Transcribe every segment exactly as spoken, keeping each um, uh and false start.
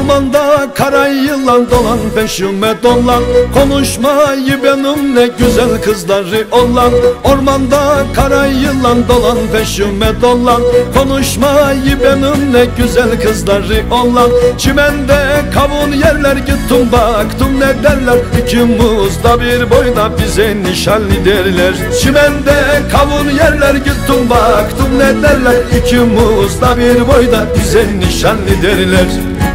Ormanda kara yılan dolan, peşime dolan. Konuşmayı benimle güzel kızları olan. Ormanda kara yılan dolan, peşime dolan. Konuşmayı benimle güzel kızları olan. Çimende kavun yerler gittim baktım ne derler. İkimiz da bir boyda bize nişanlı derler. Çimende kavun yerler gittim baktım ne derler. İkimiz da bir boyda bize nişanlı derler.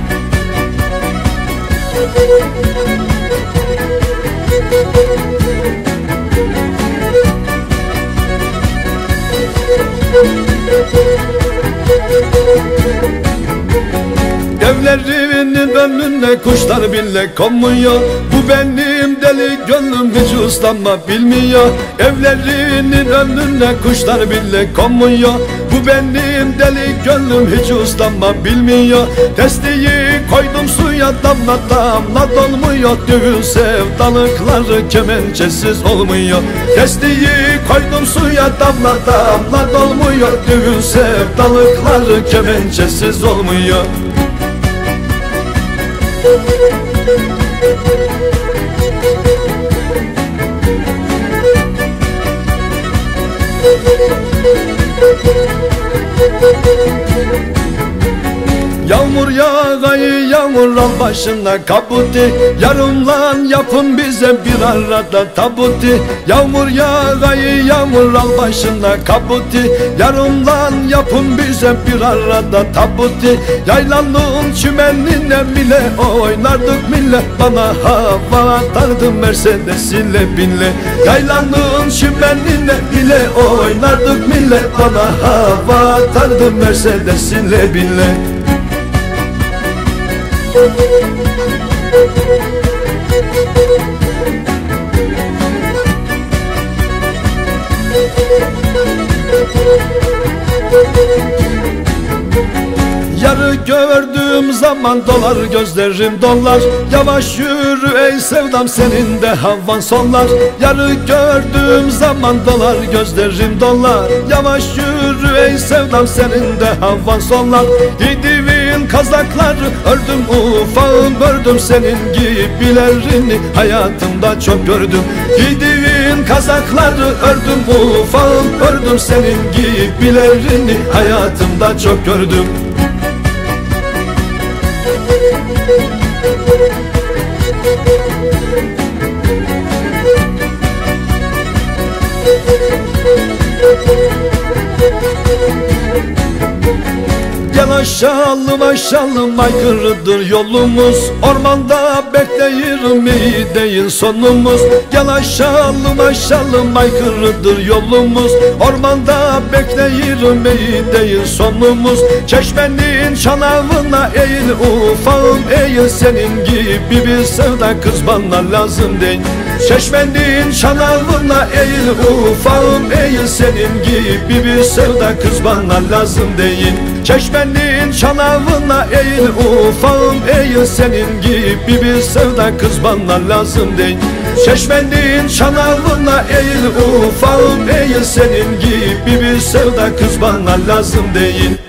Evlerinin önüne kuşlar bile konmuyor. Bu benim deli gönlüm hiç uslanma bilmiyor. Evlerinin önüne kuşlar bile konmuyor. Bu benim deli gönlüm hiç uslanma bilmiyor. Testiyi koydum suya damla damla dolmuyor. Düğün sevdalıkları kemençesiz olmuyor. Testiyi koydum suya damla damla dolmuyor. Düğün sevdalıkları kemençesiz olmuyor. Yağmur yağayı yağmur al başına kabuti. Yarımlan yapın bize bir arada tabuti. Yağmur yağayı yağmur al başına kabuti. Yarımlan yapın bize bir arada tabuti. Yaylanın çimenine bile oynardık millet. Bana hava atardı Mercedes ile binle. Yaylanın çimenine bile oynardık millet. Bana hava atardı Mercedes ile binle. Yarı gördüğüm zaman dolar gözlerim dolar. Yavaş yürü ey sevdam senin de havan sonlar. Yarı gördüğüm zaman dolar gözlerim dolar. Yavaş yürü ey sevdam senin de havan sonlar. Giydiğin kazakları ördüm ufağım ördüm. Senin gibilerini hayatımda çok gördüm. Giydiğin kazakları ördüm ufağım ördüm. Senin gibilerini hayatımda çok gördüm. Gel aşağılım aşağılım aykırıdır yolumuz. Ormanda bekleyirim iyi değil sonumuz. Gel aşağılım aşağılım aykırıdır yolumuz. Ormanda bekleyirim iyi değil sonumuz. Çeşmenin çanağına eğil ufağım eğil. Senin gibi bir sevda kız bana lazım değil. Çeşmenin çanağına eğil ufağım eğil. Senin gibi bir sevda kız bana lazım değil. Çeşmenin çanağına eğil ufağım eğil. Senin gibi bir sevda kız bana lazım değil. Çeşmenin çanağına eğil ufağım eğil. Senin gibi bir sevda kız bana lazım değil.